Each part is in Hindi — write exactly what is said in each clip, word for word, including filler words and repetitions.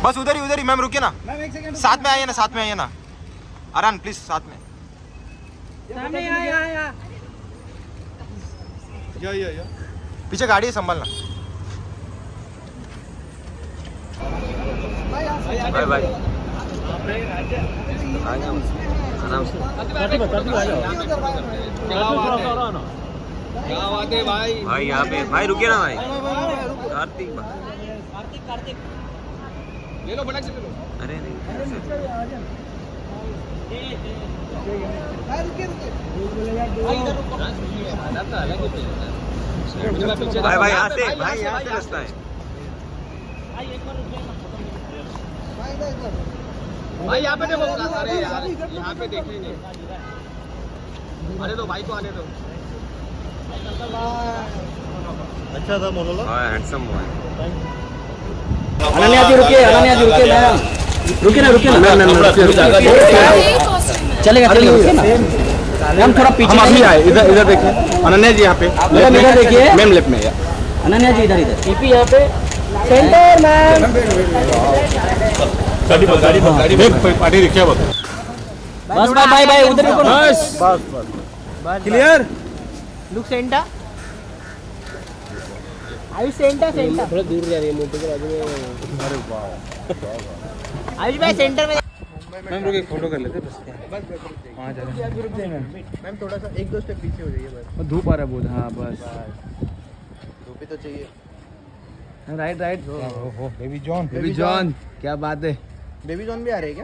बस उधर ही उधर ही मैम, रुकिए ना, साथ में आइए ना, साथ में आइए ना, आरान प्लीज साथ में। सामने यहाँ यहाँ यहाँ या या या पीछे गाड़ी है, संभालना। Bye bye. आराम से। क्या बात है भाई? भाई यहाँ पे भाई रुकिए ना भाई। कार्तिक कार्तिक कार्तिक ले लो, बड़ा से ले लो। अरे नहीं भाई भाई यहाँ से, भाई यहाँ से रास्ता है भाई। यहाँ पे देखो, अरे यार यहाँ पे देखेंगे। आने दो भाई को, आने दो। अच्छा था मोनोलॉग। हाँ हैंडसम बॉय। अनन्या जी रुकिए, अनन्या जी रुकिए मैम, रुकिए ना रुकिए ना मैम, चलेगा चलेगा रुकिए ना मैम, थोड़ा पीछे। हम अभी आए, इधर इधर देखिए अनन्या जी यहाँ पे, मैम इधर देखिए, मैम लेफ्ट में। अनन्या जी इधर इधर टीपी यहाँ पे सेंटर मैम। गाड़ी बस गाड़ी बस गाड़ी बस पार्टी रिक्शा बस बस बाय बाय बाय, उधर रुको ना, बस बस बस clear. Look centre, Ayush centre centre, थोड़ा दूर जा रही है मोटो के बाजू में। अरे वाह, आयुष भाई सेंटर में। मैम रुक एक फोटो कर लेते बस। बस वहाँ जा रहे हैं मैम थोड़ा सा एक दो स्टेप पीछे हो जाइए बस। धूप आ रहा है बहुत। हाँ बस धूप ही तो चाहिए। Right right. ओहो बेबी जॉन, बेबी जॉन क्या बात है। बेबी जॉन भी आ रहे हैं क्या?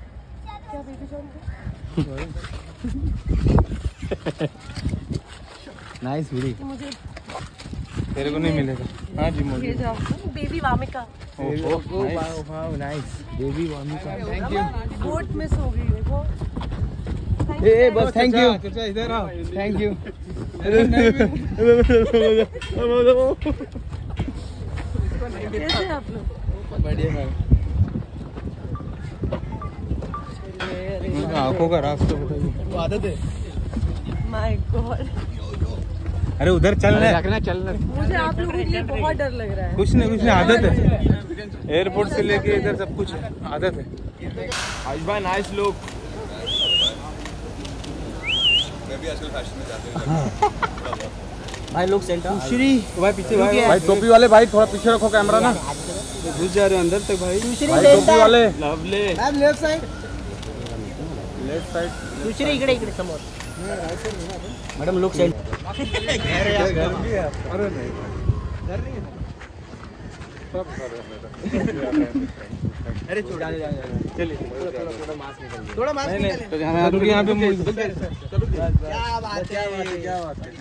नाइस वीरी, तेरे को नहीं मिलेगा। हाँ जी मुझे बेबी वामिका। ओहो nice baby Vamika, thank you. Goat miss हो गई देखो। ए बस थैंक यू, इधर आओ, थैंक यू। कैसे हैं आप लोग? बढ़िया मैम। आंखों का राज तो बताइए। आदत है। माय गॉड, अरे उधर चल रहे रखना, चल रहे। मुझे आप लोगों के लिए बहुत डर लग रहा है। कुछ नहीं कुछ नहीं, आदत है। एयरपोर्ट से लेके इधर सब कुछ है, आदत है। आज भाई नाइस लुक। भाई लोग सेंटर श्री भाई पीछे भाई, भाई टोपी वाले भाई थोड़ा पीछे रखो कैमरा ना, घुस जा रहे हो अंदर तक भाई। भाई टोपी वाले lovely ma'am left side, left side. दुसरी इकडे इकडे समोर मैडम लोग सेंटर। अरे नहीं घर नहीं है सब घर है। अरे छोड़ चलिए थोड़ा मास्क निकल, थोड़ा मास्क निकल। तो यहाँ रुक, यहाँ पे क्या बात है, क्या बात है।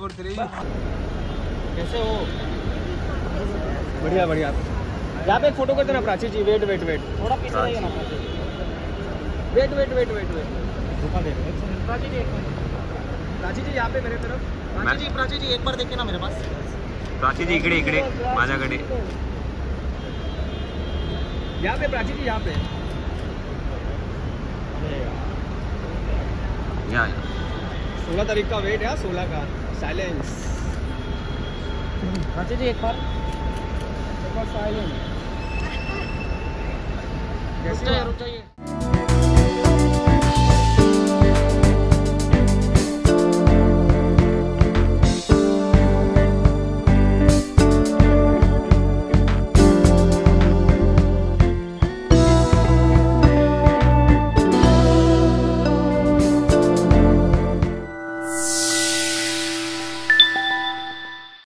कैसे हो? बढ़िया बढ़िया। यहाँ पे एक फोटो करते ना Prachi ji. Wait wait wait, थोड़ा पीछे रहिए ना। Wait wait wait wait wait. Prachi ji Prachi ji यहाँ पे मेरे तरफ। प्राची जी प्राची जी एक बार देखिए ना मेरे पास। प्राची जी इकडे इकडे माझ्याकडे। यहाँ पे प्राची जी, यहाँ पे। या सोलह तारीख का वेट है, सोलह का साइलेंस। प्राची जी एक बार साइलेंस। रुक जाइए रुक जाइए।